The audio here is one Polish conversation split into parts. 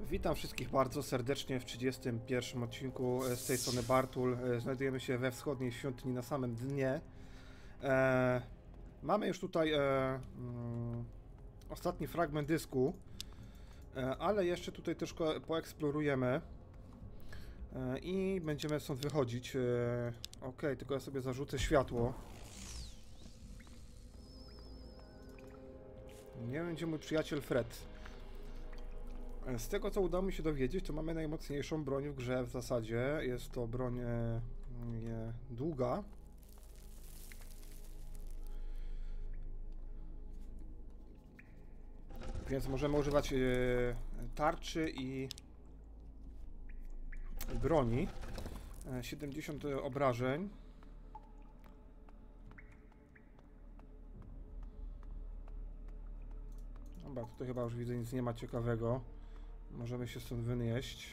Witam wszystkich bardzo serdecznie w 31 odcinku z tej strony Bartul. Znajdujemy się we wschodniej świątyni na samym dnie. Mamy już tutaj ostatni fragment dysku, ale jeszcze tutaj troszkę poeksplorujemy i będziemy stąd wychodzić. Ok, tylko ja sobie zarzucę światło. Nie wiem, gdzie mój przyjaciel Fred. Z tego, co udało mi się dowiedzieć, to mamy najmocniejszą broń w grze w zasadzie. Jest to broń długa. Więc możemy używać tarczy i broni. 70 obrażeń. Dobra, tutaj chyba już widzę, nic nie ma ciekawego. Możemy się stąd wynieść.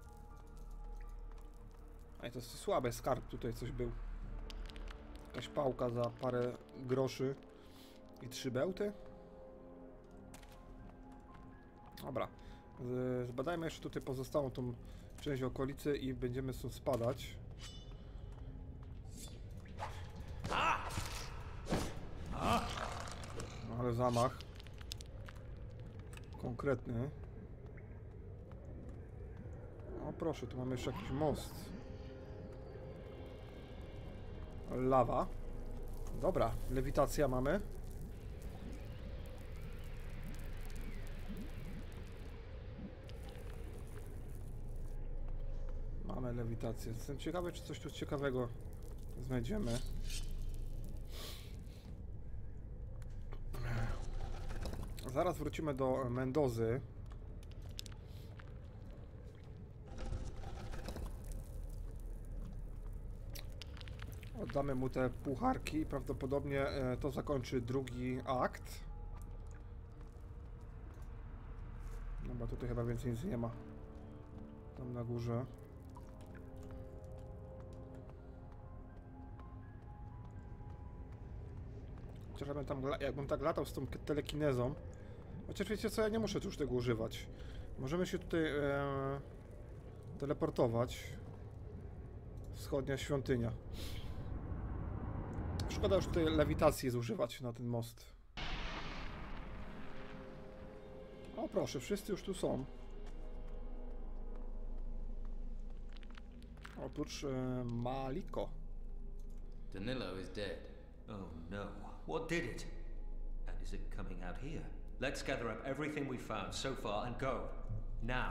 Ej, to jest słabe, skarb tutaj coś był. Jakaś pałka za parę groszy i 3 bełty. Dobra. Zbadajmy jeszcze tutaj pozostałą tą część okolicy i będziemy stąd spadać. No, ale zamach. Konkretny. O proszę, tu mamy jeszcze jakiś most. Lawa. Dobra, lewitacja mamy. Mamy lewitację. Jestem ciekawy, czy coś tu ciekawego znajdziemy. Zaraz wrócimy do Mendozy. Oddamy mu te pucharki i prawdopodobnie to zakończy drugi akt. Dobra, tutaj chyba więcej nic nie ma. Tam na górze. Chociaż jakbym tak latał z tą telekinezą. Chociaż wiecie co, ja nie muszę tu już tego używać. Możemy się tutaj teleportować. Wschodnia świątynia. Szkoda już tutaj lewitacji zużywać na ten most. O proszę, wszyscy już tu są. Oprócz Maliko. Danilo is dead. Oh no. What did it? And is it coming out here? Let's gather up everything we've found so far and go. Now.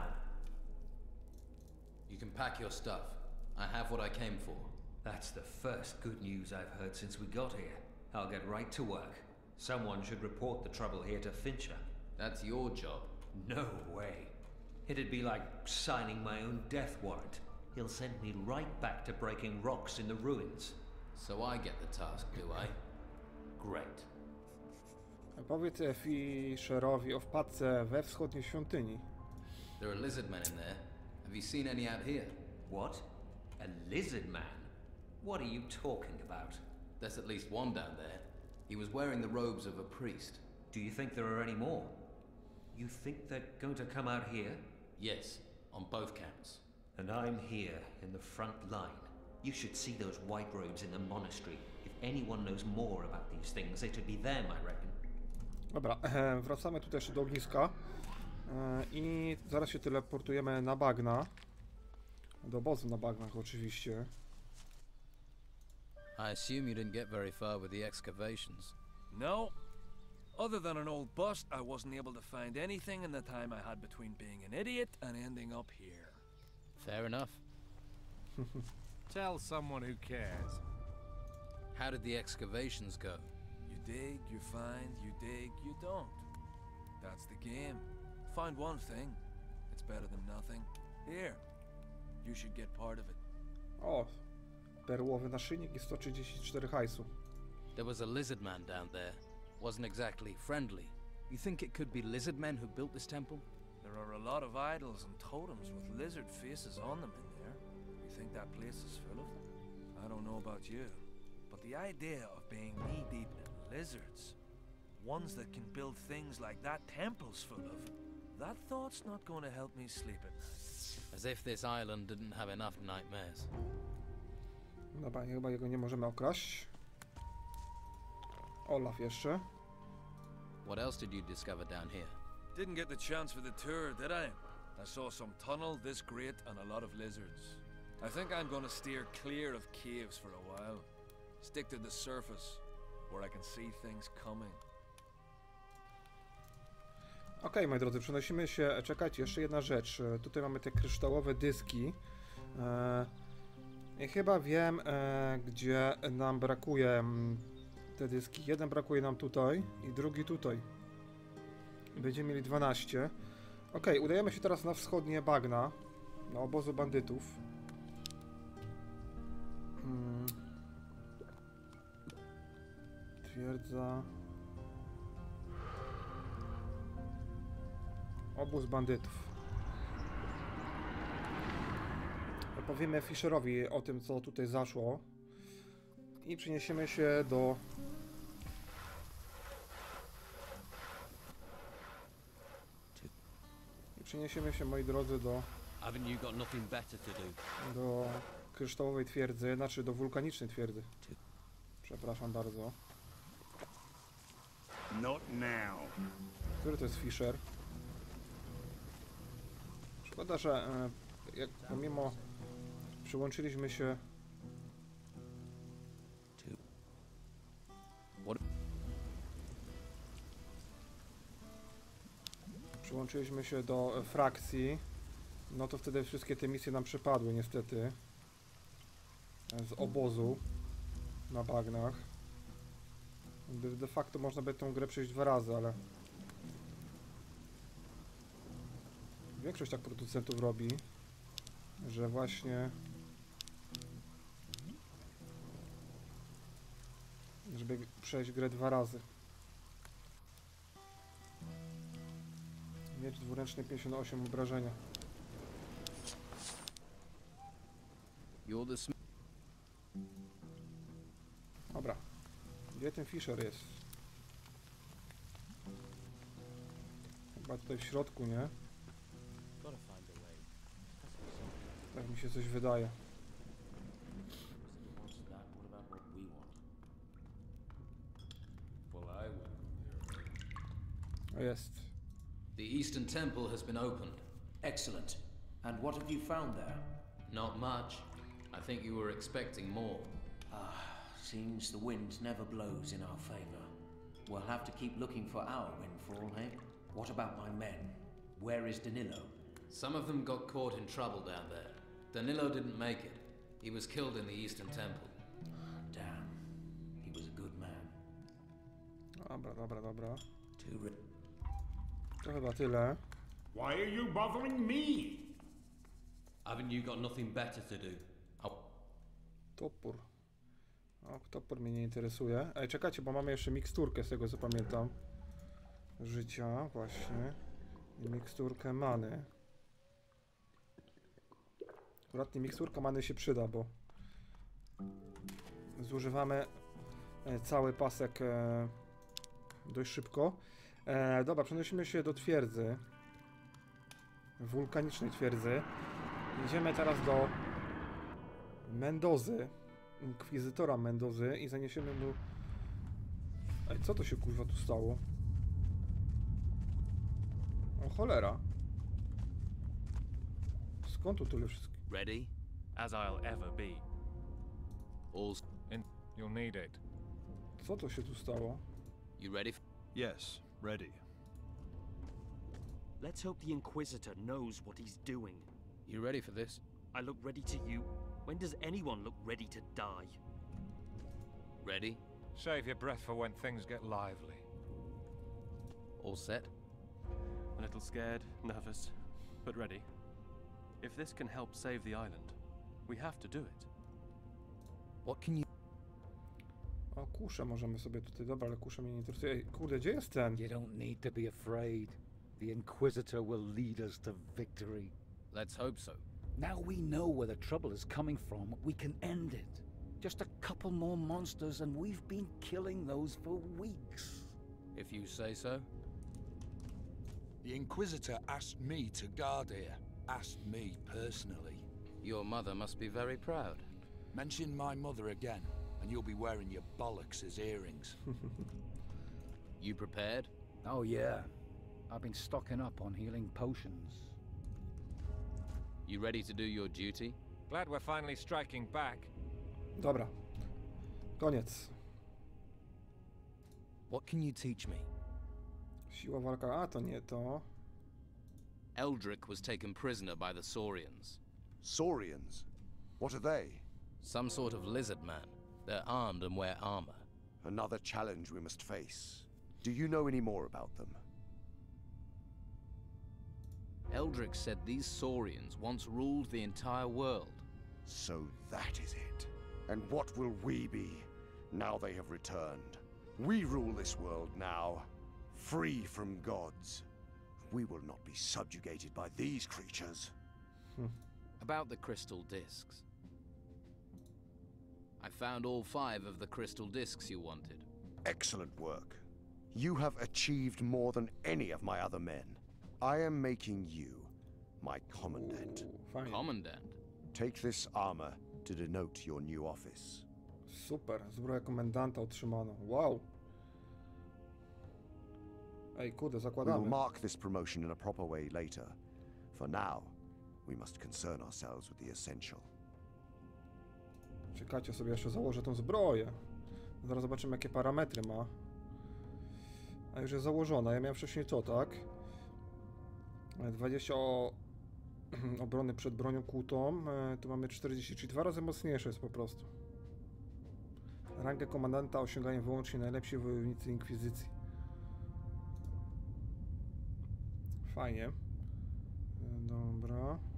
You can pack your stuff. I have what I came for. That's the first good news I've heard since we got here. I'll get right to work. Someone should report the trouble here to Fincher. That's your job. No way. It'd be like signing my own death warrant. He'll send me right back to breaking rocks in the ruins. So I get the task, do I? Great. Powiedz Fisherowi o wpadce we wschodniej świątyni. There are lizard men in there. Have you seen any out here? What? A lizard man? What are you talking about? There's at least one down there. He was wearing the robes of a priest. Do you think there are any more? You think they're going to come out here? Yes, on both counts. And I'm here in the front line. You should see those white robes in the monastery. If anyone knows more about these things, it would be them, I reckon. Dobra, wracamy tutaj jeszcze do ogniska. I zaraz się teleportujemy na bagna. Do obozu na bagnach oczywiście. I assume you didn't get very far with the excavations. No. Other than an old bust, I wasn't able to find anything in the time I had between being an idiot and ending up here. Fair enough. Tell someone who cares. How did the excavations go? You dig, you find, you dig, you don't. That's the game. Find one thing. It's better than nothing. Here. You should get part of it. O, perłowy naszyjnik i 134 hajsu. There was a lizard man down there. Wasn't exactly friendly. You think it could be lizard men who built this temple? There are a lot of idols and totems with lizard faces on them in there. You think that place is full of them? I don't know about you, but the idea of being knee-deep in lizards, ones that can build things like that temple's full of, That thought's not going to help me sleep at night. As if this island didn't have enough nightmares. Dobra, chyba jego nie możemy okraść. Olaf jeszcze. What else did you discover down here? Didn't get the chance for the tour, did I? I saw some tunnel this great and a lot of lizards. I think I'm going to steer clear of caves for a while. Stick to the surface, where I can see things coming. Okej, moi drodzy, przenosimy się. Czekajcie, jeszcze jedna rzecz. Tutaj mamy te kryształowe dyski. I chyba wiem, gdzie nam brakuje te dyski. Jeden brakuje nam tutaj i drugi tutaj. Będziemy mieli 12. Okej, udajemy się teraz na wschodnie bagna. Na obozu bandytów. Twierdza. Obóz bandytów. Opowiemy Fischerowi o tym, co tutaj zaszło. I przeniesiemy się do... Przeniesiemy się, moi drodzy, Haven't you got nothing better to do? do kryształowej twierdzy, znaczy do wulkanicznej twierdzy. Przepraszam bardzo. Not now. Który to jest Fischer? Szkoda, że jak pomimo przyłączyliśmy się... Przyłączyliśmy się do frakcji, no to wtedy wszystkie te misje nam przypadły niestety z obozu na bagnach. De facto można by tą grę przejść 2 razy, ale większość tak producentów robi, że właśnie żeby przejść grę 2 razy. Miecz dwuręczny 58 obrażenia. Dobra. Gdzie ten Fischer jest? Chyba tutaj w środku, nie? Tak mi się coś wydaje. O, jest. The Eastern Temple has been opened. Excellent. And what have you found there? Not much. I think you were expecting more. Seems the wind never blows in our favor. We'll have to keep looking for our windfall, eh? What about my men? Where is Danilo? Some of them got caught in trouble down there. Danilo didn't make it. He was killed in the Eastern Temple. Damn. He was a good man. Dobra. Too To chyba tyle. Why are you bothering me? Haven't you got nothing better to do? Topór. O, topór mnie nie interesuje. Ej, czekajcie, bo mamy jeszcze miksturkę, z tego co pamiętam. Życia, właśnie. I miksturkę many. Akurat miksturka many się przyda, bo zużywamy cały pasek dość szybko. Dobra, przenosimy się do twierdzy. Wulkanicznej twierdzy. Idziemy teraz do Mendozy. Inkwizytora Mendozy i zaniesiemy mu... Ej, co to się kurwa tu stało? O cholera. Skąd tu tyle wszystkich? Ready? As I'll ever be. All's... You'll need it. Co to się tu stało? You ready? Yes, ready. Let's hope the Inquisitor knows what he's doing. You ready for this? I look ready to you. When does anyone look ready to die? Ready? Save your breath for when things get lively. All set? A little scared, nervous, but ready. If this can help save the island, we have to do it. What can you... O, kuszę możemy sobie tutaj... Dobra, ale kuszę mnie nie interesuje. Ej, kurde, gdzie jest ten? You don't need to be afraid. The Inquisitor will lead us to victory. Let's hope so. Now we know where the trouble is coming from, we can end it. Just a couple more monsters and we've been killing those for weeks. If you say so. The Inquisitor asked me to guard here. Asked me personally. Your mother must be very proud. Mention my mother again, and you'll be wearing your bollocks as earrings. You prepared? Oh yeah. I've been stocking up on healing potions. You ready to do your duty? Glad we're finally striking back. Dobra. Koniec. What can you teach me? Siła walka. A, to nie to. Eldrick was taken prisoner by the Saurians. Saurians? What are they? Some sort of lizard man. They're armed and wear armor. Another challenge we must face. Do you know any more about them? Eldrick said these Saurians once ruled the entire world. So that is it. And what will we be, now they have returned? We rule this world now, free from gods. We will not be subjugated by these creatures. About the crystal discs. I found all 5 of the crystal discs you wanted. Excellent work. You have achieved more than any of my other men. I am making you my commandant. Fajnie. Commandant? Take this armor to denote your new office. Super, zbroja komendanta otrzymano. Wow. Ej, kurde, We will zakładamy. mark this promotion in a proper way later. For now, we must concern ourselves with the essential. Czekajcie, sobie jeszcze założę tą zbroję. Zaraz zobaczymy, jakie parametry ma. A już jest założona. Ja miałem wcześniej to, tak? 20 obrony przed bronią kłutą. Tu mamy 40, czyli 2 razy mocniejsze jest po prostu. Rangę komandanta osiągają wyłącznie najlepsi wojownicy Inkwizycji. Fajnie. Dobra.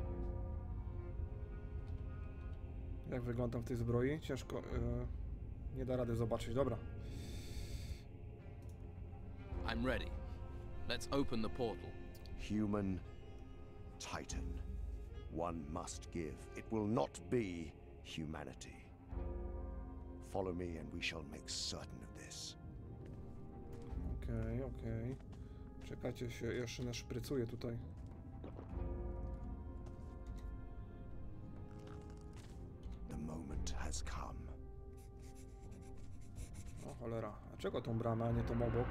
Jak wyglądam w tej zbroi? Ciężko. Nie da rady zobaczyć. Dobra. I'm ready. Let's open the portal. Human Titan. One must give. It will not be humanity. Follow me and we shall make certain of this. Okej. Czekajcie, się jeszcze naszprycuję tutaj. The moment has come. O cholera. A czego tą bramę, a nie tą obok?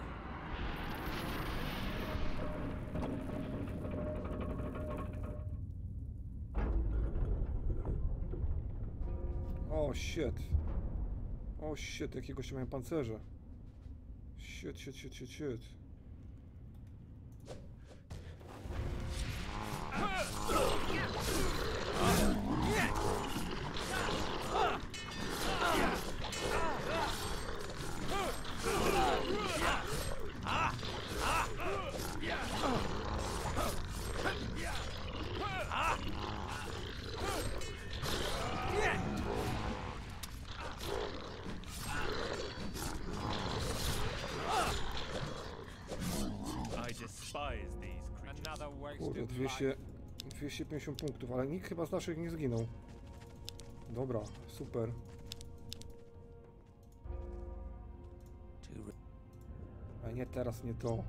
O, shit. O, shit, jakiegoś mają pancerze. Shit. Kurde, 250 punktów, ale nikt chyba z naszych nie zginął. Dobra, super. A nie teraz, nie to.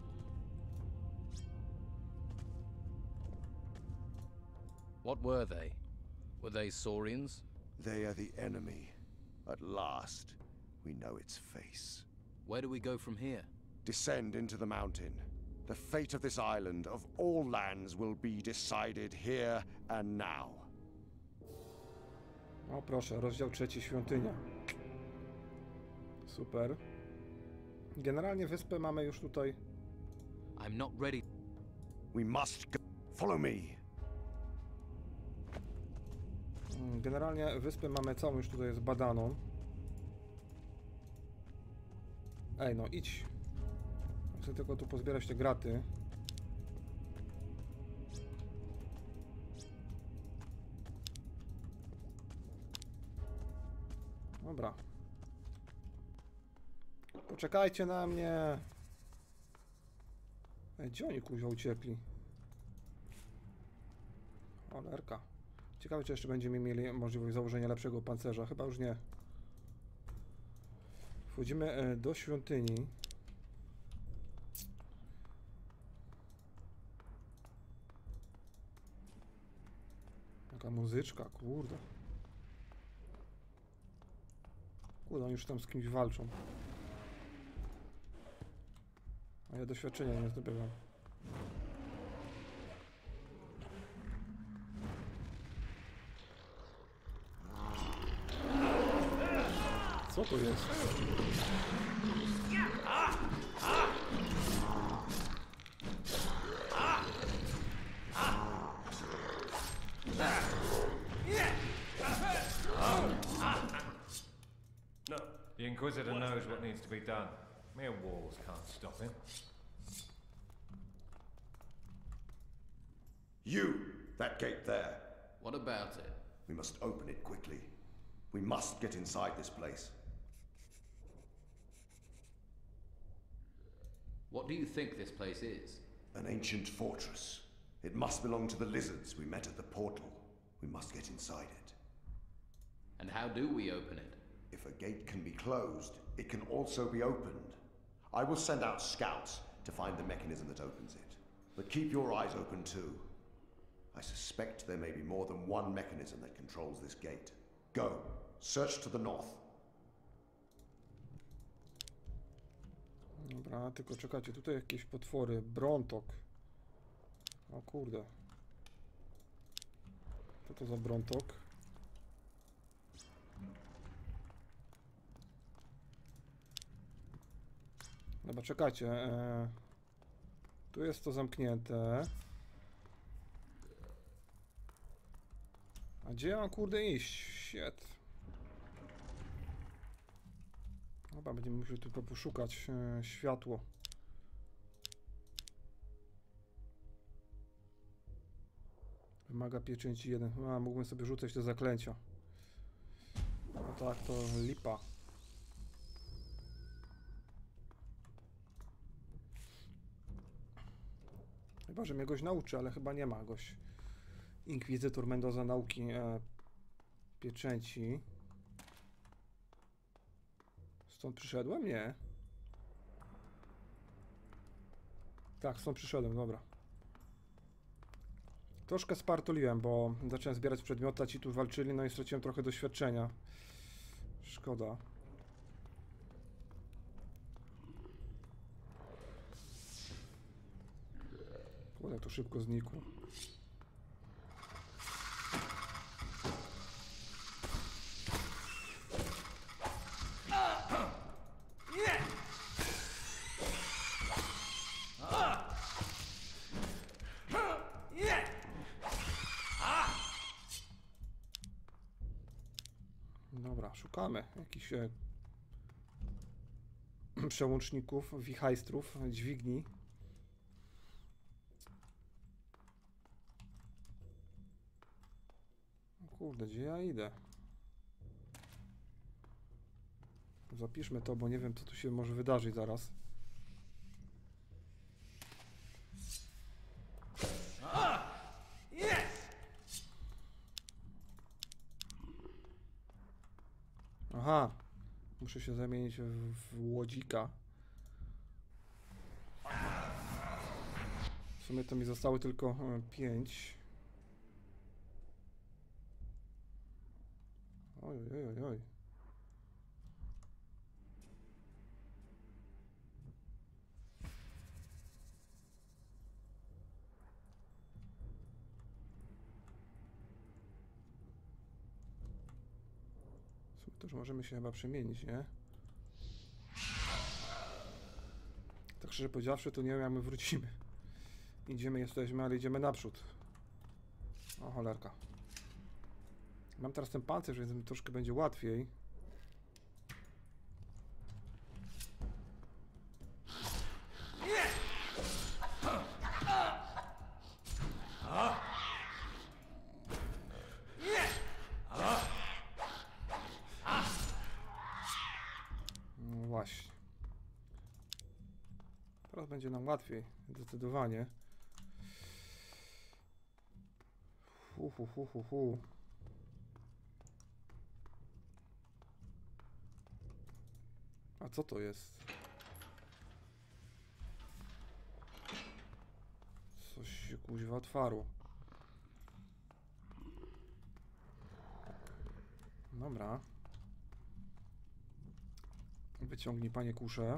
What were they? Were they Saurians? They are the enemy. At last, we know its face. Where do we go from here? Descend into the mountain. The fate of this island, of all lands, will be decided here and now. O proszę, rozdział 3, świątynia. Super. Generalnie wyspę mamy już tutaj. I'm not ready. We must go. Follow me. Generalnie wyspę mamy całą już tutaj zbadaną. Ej, no idź. Chcę tylko tu pozbierać te graty. Dobra. Poczekajcie na mnie. Ej, gdzie oni kuźwa uciekli? Olerka. Ciekawe, czy jeszcze będziemy mieli możliwość założenia lepszego pancerza. Chyba już nie. Wchodzimy do świątyni. Taka muzyczka, kurde. Kurde, oni już tam z kimś walczą. A ja doświadczenia nie zdobywam. Co to jest? No, the Inquisitor knows what needs to be done. Mere walls can't stop him. You! That gate there. What about it? We must open it quickly. We must get inside this place. What do you think this place is? An ancient fortress. It must belong to the lizards we met at the portal. We must get inside it. And how do we open it? If a gate can be closed, it can also be opened. I will send out scouts to find the mechanism that opens it. But keep your eyes open too. I suspect there may be more than one mechanism that controls this gate. Go. Search to the north. Dobra, tylko czekajcie, tutaj jakieś potwory. Brontok. O kurde. Co to za Brontok? Dobra, czekajcie. Tu jest to zamknięte. A gdzie ja mam kurde iść? Shit. Chyba będziemy musieli tu poszukać światło. Wymaga pieczęci 1. A, mógłbym sobie rzucać te zaklęcia. No tak, to lipa. Chyba, że mnie goś nauczy, ale chyba nie ma goś. Inkwizytor Mendoza nauki pieczęci. Stąd przyszedłem? Nie. Tak, stąd przyszedłem, dobra. Troszkę spartoliłem, bo zacząłem zbierać przedmioty, a ci tu walczyli, no i straciłem trochę doświadczenia. Szkoda. Kurde, to szybko znikło. Dobra, szukamy jakichś przełączników, wichajstrów, dźwigni. O kurde, gdzie ja idę? Zapiszmy to, bo nie wiem, co tu się może wydarzyć zaraz. Aha, muszę się zamienić w łodzika. W sumie to mi zostało tylko 5. Oj, oj, oj, oj. To już możemy się chyba przemienić, nie? Tak szczerze powiedziawszy, to nie wiem, jak my wrócimy. Idziemy, jesteśmy, ale idziemy naprzód. O, cholerka. Mam teraz ten pancerz, więc mi troszkę będzie łatwiej. No właśnie. Teraz będzie nam łatwiej, zdecydowanie. A co to jest? Coś się kuźwa otwarło. Dobra. Wyciągnij, panie, kuszę.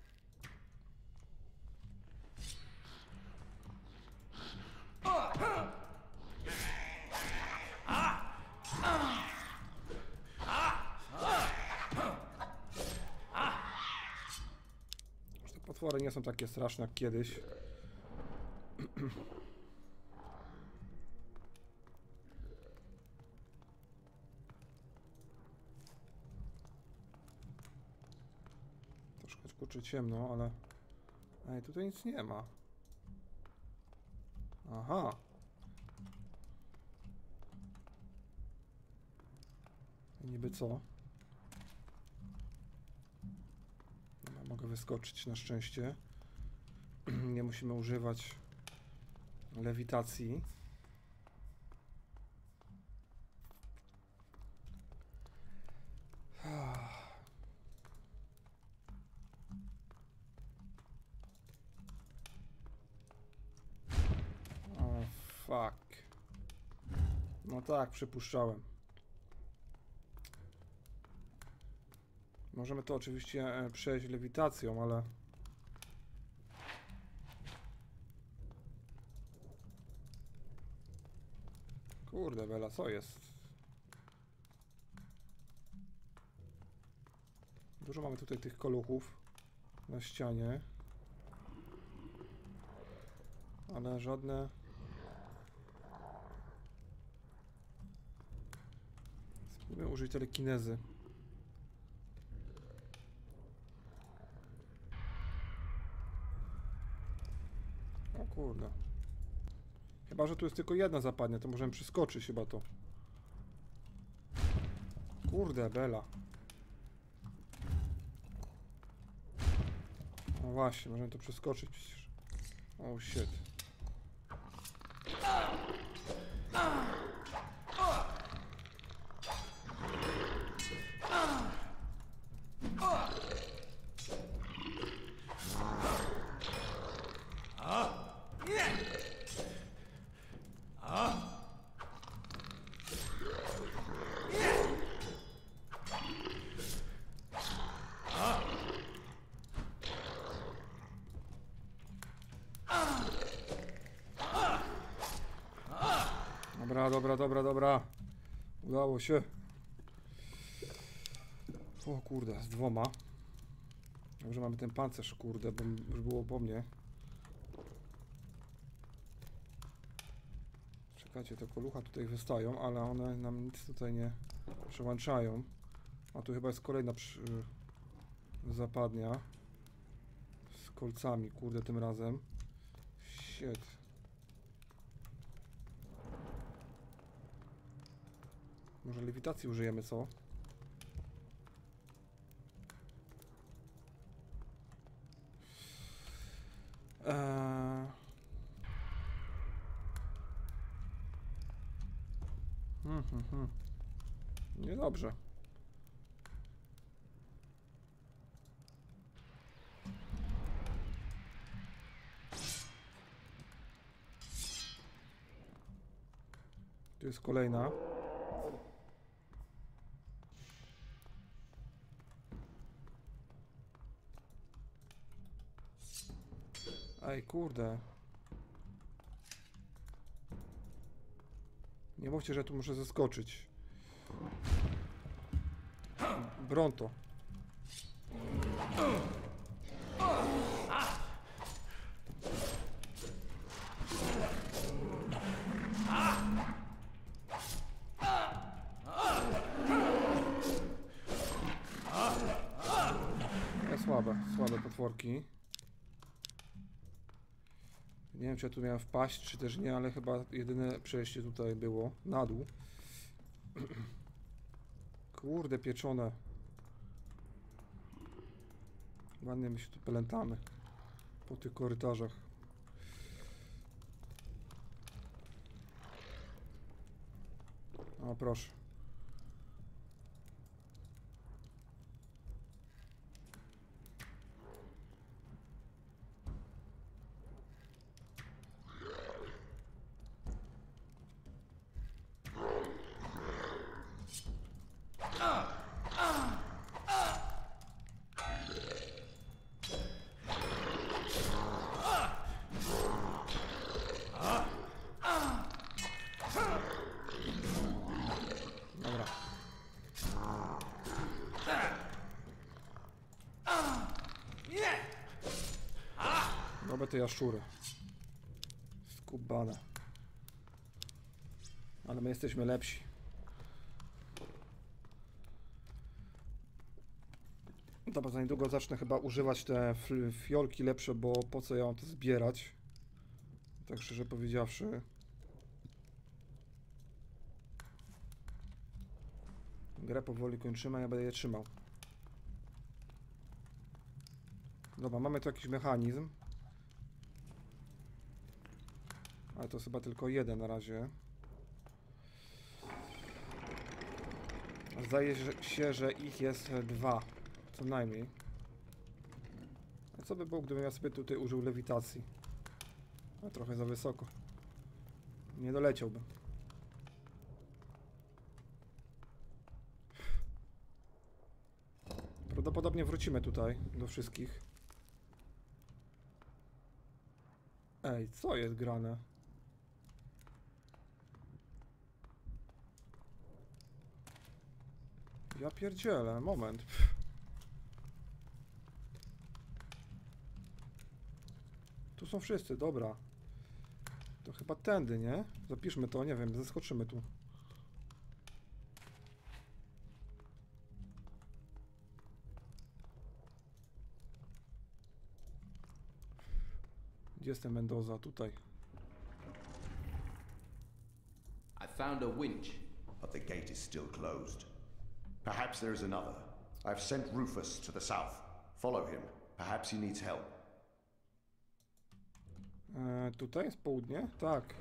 Te potwory nie są takie straszne jak kiedyś. Troszkę kurczę ciemno, ale... Ej, tutaj nic nie ma. Aha. I niby co? Dobra, mogę wyskoczyć na szczęście. Nie musimy używać lewitacji. O, fuck. No tak, przypuszczałem. Możemy to oczywiście przejść lewitacją, ale... Kurde bela, co jest? Dużo mamy tutaj tych koluchów na ścianie. Ale żadne... Spróbujmy użyć telekinezy. O kurde. Chyba że tu jest tylko jedna zapadnia, to możemy przeskoczyć chyba to. Kurde bela. No właśnie, możemy to przeskoczyć przecież. Oh shit. Dobra. Udało się. O kurde, z dwoma. Dobrze, mamy ten pancerz, kurde, bo już było po mnie. Czekajcie, te kolucha tutaj wystają, ale one nam nic tutaj nie przełączają. A tu chyba jest kolejna zapadnia. Z kolcami, kurde, tym razem. Shit. Może lewitacji użyjemy, co? Niedobrze. Tu jest kolejna. Ej, kurde. Nie mówcie, że tu muszę zeskoczyć. Bronto. Słabe potworki. Nie wiem, czy ja tu miałem wpaść, czy też nie, ale chyba jedyne przejście tutaj było na dół. Kurde, pieczone. Ładnie my się tu pelętamy po tych korytarzach. O, proszę. Dobra, te jaszczury. Skubane. Ale my jesteśmy lepsi. Dobra, za niedługo zacznę chyba używać te fiolki lepsze, bo po co ja mam to zbierać? Tak szczerze powiedziawszy. Grę powoli kończymy, a ja będę je trzymał. Dobra, mamy tu jakiś mechanizm. Ale to jest chyba tylko jeden na razie. Zdaje się, że ich jest 2. Co najmniej. A co by było, gdybym ja sobie tutaj użył lewitacji? A trochę za wysoko. Nie doleciałbym. Prawdopodobnie wrócimy tutaj do wszystkich. Ej, co jest grane? Ja pierdzielę, moment. Tu są wszyscy, dobra. To chyba tędy, nie? Zapiszmy to, nie wiem, zeskoczymy tu. Gdzie jest ten Mendoza? Tutaj. I found a winch. But the gate is still closed. Perhaps there is another. I've sent Rufus to the south. Follow him. Perhaps he needs help. Tutaj jest południe? Tak.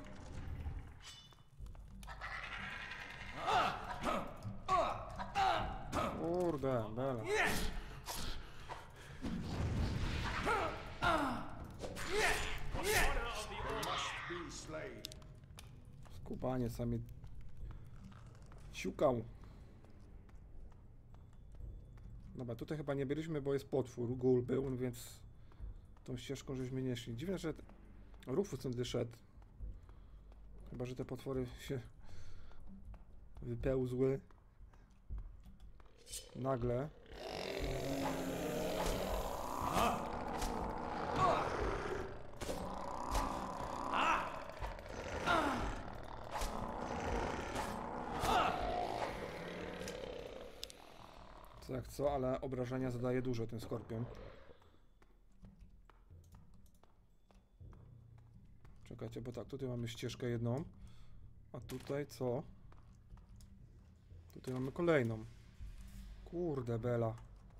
Kurde, bela. Skubanie sami siukał. Dobra, tutaj chyba nie byliśmy, bo jest potwór, ghoul był, więc tą ścieżką żeśmy nie szli. Dziwne, że Rufus tędy szedł. Chyba, że te potwory się wypełzły nagle. Co jak co, ale obrażenia zadaje dużo ten skorpion. Czekajcie, bo tak, tutaj mamy ścieżkę jedną, a tutaj co? Tutaj mamy kolejną. Kurde bela.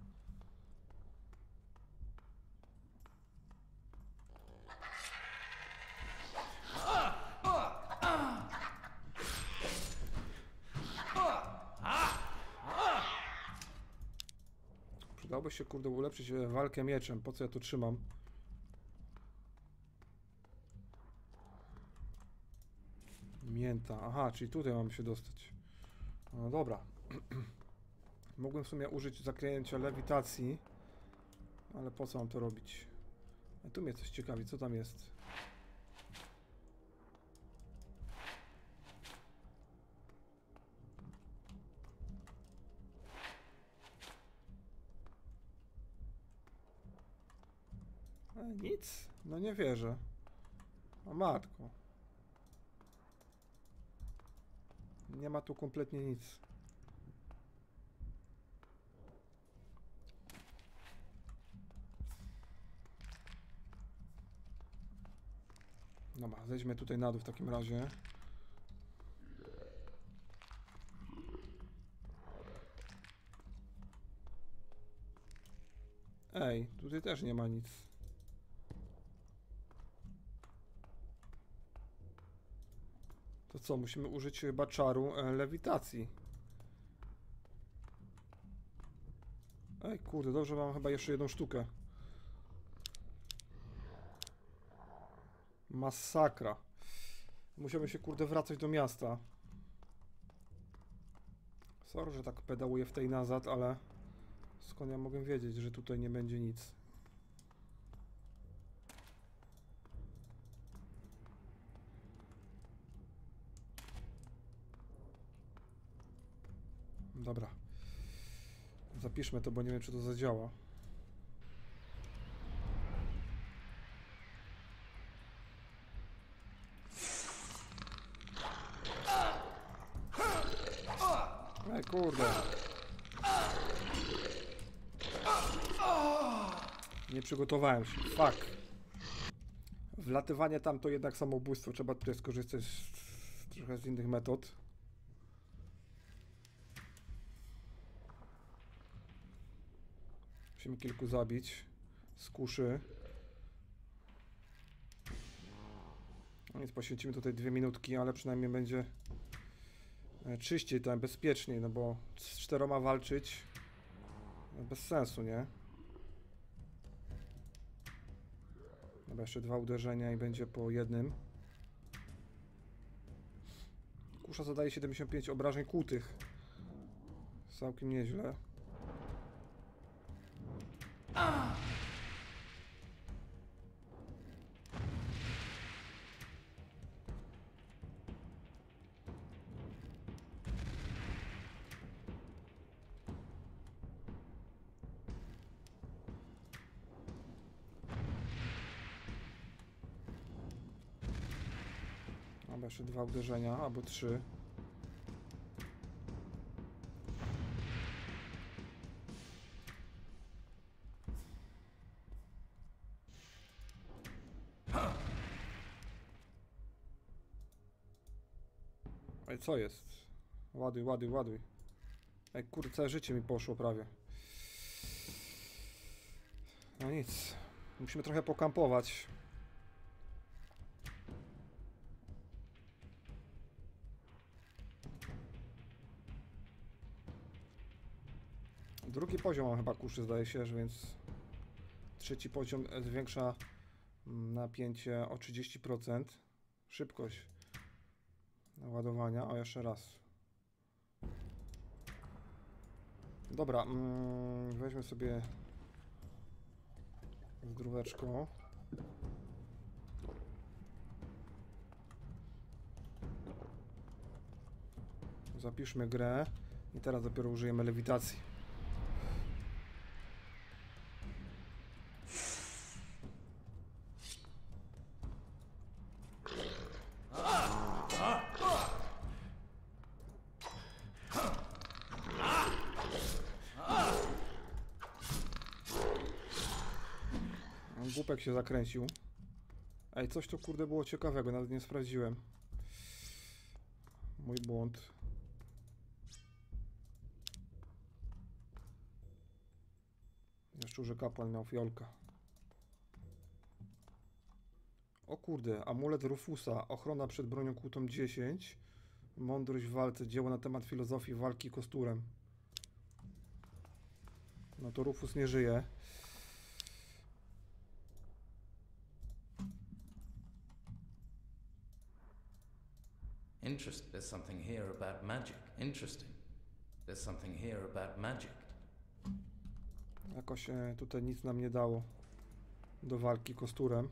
Przydałoby się, kurde, ulepszyć walkę mieczem. Po co ja to trzymam? Mięta. Aha, czyli tutaj mamy się dostać. No dobra. Mogłem w sumie użyć zaklęcia lewitacji, ale po co mam to robić? A tu mnie coś ciekawi, co tam jest? Nic? No nie wierzę. O matko. Nie ma tu kompletnie nic. Dobra, zejdźmy tutaj na dół w takim razie. Ej, tutaj też nie ma nic. To co, musimy użyć chyba czaru lewitacji. Ej, kurde, dobrze, mam chyba jeszcze jedną sztukę. Masakra. Musimy się, kurde, wracać do miasta. Sorry, że tak pedałuję w tej nazad, ale skąd ja mogę wiedzieć, że tutaj nie będzie nic? Dobra. Zapiszmy to, bo nie wiem, czy to zadziała. Kurde. Nie przygotowałem się. Fuck. Wlatywanie tam to jednak samobójstwo. Trzeba tutaj skorzystać trochę z innych metod. Musimy kilku zabić. Z kuszy. No więc poświęcimy tutaj 2 minutki, ale przynajmniej będzie czyściej, tam bezpieczniej, no bo z 4 walczyć bez sensu, nie? Dobra, jeszcze 2 uderzenia i będzie po 1. Kusza zadaje 75 obrażeń kłutych. Całkiem nieźle. Dobra, jeszcze 2 uderzenia, albo 3. Ej, co jest? Ładuj, ładuj, ładuj. Ej, kurde, całe życie mi poszło prawie. No nic. Musimy trochę pokampować. Drugi poziom mam chyba kuszy, zdaje się, że więc trzeci poziom zwiększa napięcie o 30%. Szybkość ładowania. O, jeszcze raz. Dobra, weźmy sobie zdróweczko. Zapiszmy grę i teraz dopiero użyjemy lewitacji. Głupek się zakręcił. Ej, coś to kurde było ciekawego, nawet nie sprawdziłem. Mój błąd. Szczurze kapłan miał fiolka. O kurde, amulet Rufusa. Ochrona przed bronią kłutą 10. Mądrość w walce. Dzieło na temat filozofii walki kosturem. No to Rufus nie żyje. Interesting. There's something here about magic. Interesting. There's something here about magic. Jakoś tutaj nic nam nie dało do walki kosturem.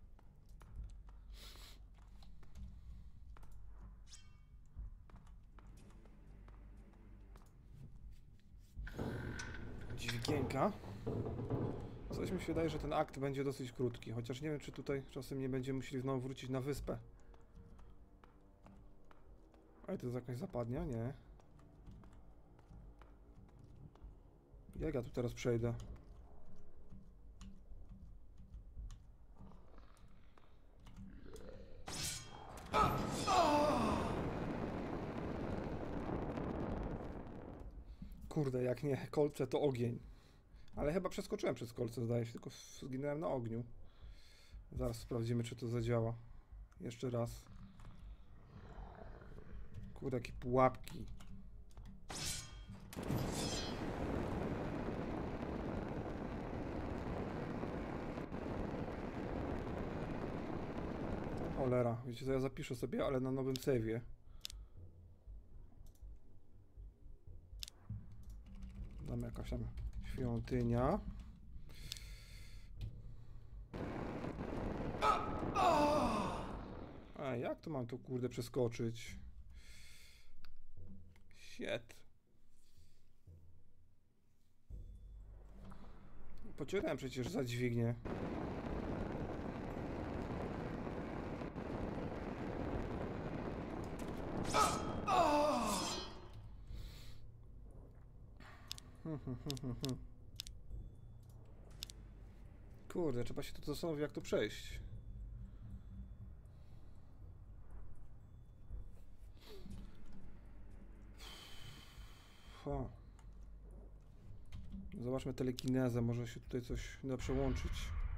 Dźwigienka. Coś mi się wydaje, że ten akt będzie dosyć krótki, chociaż nie wiem, czy tutaj czasem nie będziemy musieli znowu wrócić na wyspę. Ale to jest jakaś zapadnia? Nie. Jak ja tu teraz przejdę? Kurde, jak nie kolce, to ogień. Ale chyba przeskoczyłem przez kolce, zdaje się, tylko zginąłem na ogniu. Zaraz sprawdzimy, czy to zadziała. Jeszcze raz. Kurde, jakie pułapki. Cholera, wiecie co, ja zapiszę sobie, ale na nowym save'ie. Dam jakaś tam świątynia. A jak to mam tu kurde przeskoczyć? Shit. Pociągnąłem przecież za dźwignię. Kurde, trzeba się tu zastanowić, jak tu przejść. O. Zobaczmy telekinezę, może się tutaj coś da przełączyć.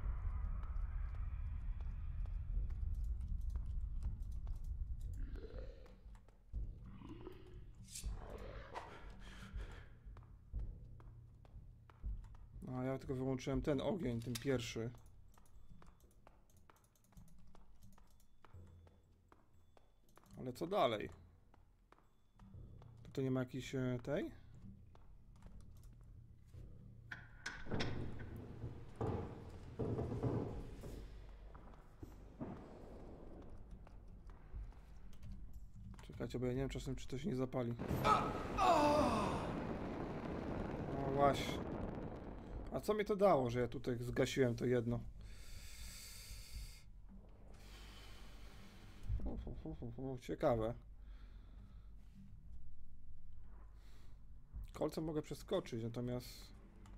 A ja tylko wyłączyłem ten ogień, ten pierwszy. Ale co dalej? Tu nie ma jakiejś tej? Czekajcie, bo ja nie wiem czasem, czy to się nie zapali. No właśnie. A co mi to dało, że ja tutaj zgasiłem to jedno? Ciekawe. Kolce mogę przeskoczyć, natomiast...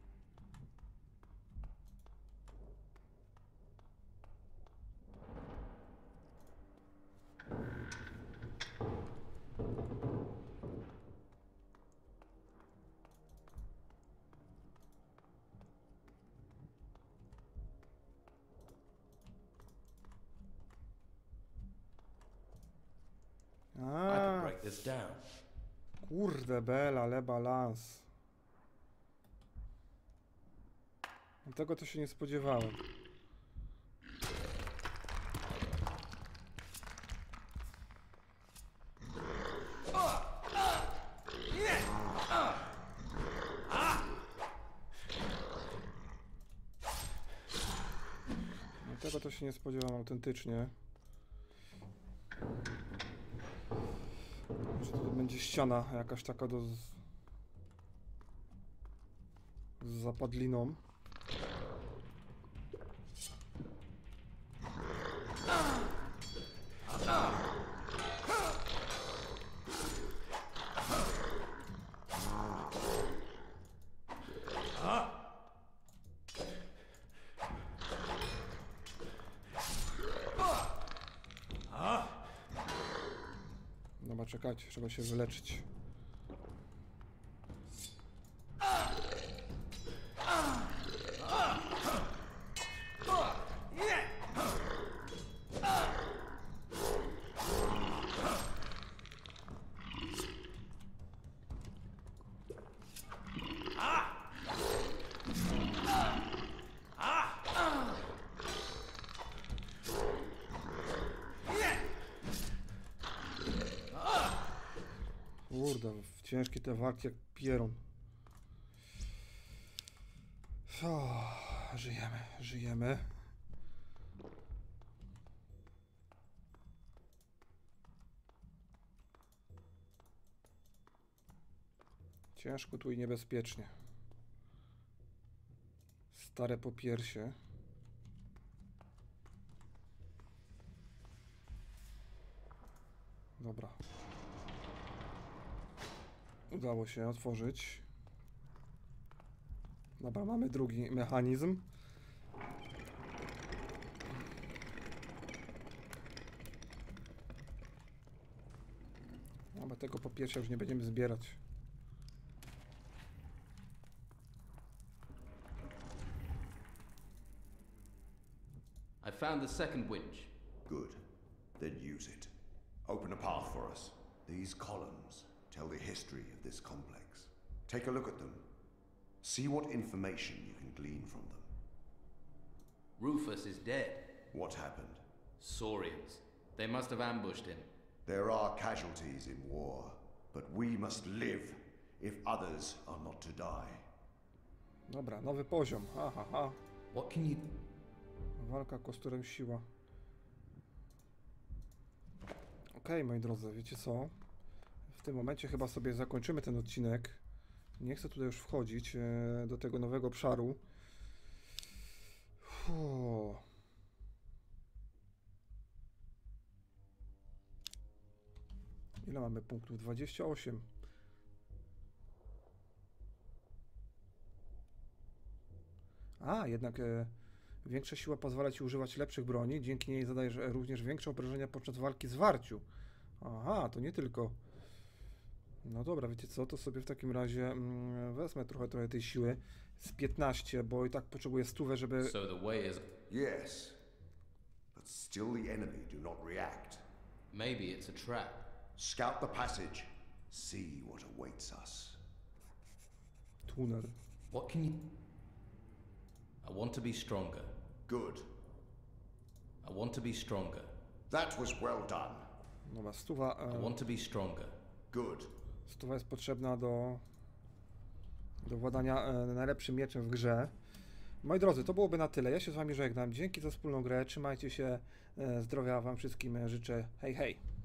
Kurde bela, ale balans. Tego to się nie spodziewałem. Tego to się nie spodziewałem autentycznie. Że to będzie ściana jakaś taka z zapadliną. Dobra, czekajcie, trzeba się wyleczyć. Kurde, ciężkie te walki jak pierun. O, żyjemy, żyjemy. Ciężko tu i niebezpiecznie. Stare popiersie. Dobra. Udało się otworzyć. Dobra, mamy drugi mechanizm. Dobra, tego popiersia już nie będziemy zbierać. I found the second winch. Good. Then use it. Open a path for us. These columns tell the history of this complex. Take a look at them. See what information you can glean from them. Rufus is dead. What happened? Saurians. They must have ambushed him. There are casualties in war, but we must live if others are not to die. Dobra, nowy poziom. Ha, ha, ha. What can you... Walka kosturem siła. Okej, moi drodzy, wiecie co? W tym momencie chyba sobie zakończymy ten odcinek. Nie chcę tutaj już wchodzić do tego nowego obszaru. Ile mamy punktów? 28. A, jednak większa siła pozwala ci używać lepszych broni, dzięki niej zadajesz również większe obrażenia podczas walki z warciu. Aha, to nie tylko... No dobra, wiecie co, to sobie w takim razie wezmę trochę tej siły z 15, bo i tak potrzebuję 100, żeby... So the way is... Yes, but still the enemy do not react. Maybe it's a trap. Scout the passage. See what awaits us. Tuner. What can you... I want to be stronger. Good. I want to be stronger. That was well done. Dobra, 100... I want to be stronger. Good. 100 jest potrzebna do władania najlepszym mieczem w grze. Moi drodzy, to byłoby na tyle. Ja się z wami żegnam. Dzięki za wspólną grę. Trzymajcie się. Zdrowia wam wszystkim życzę. Hej, hej.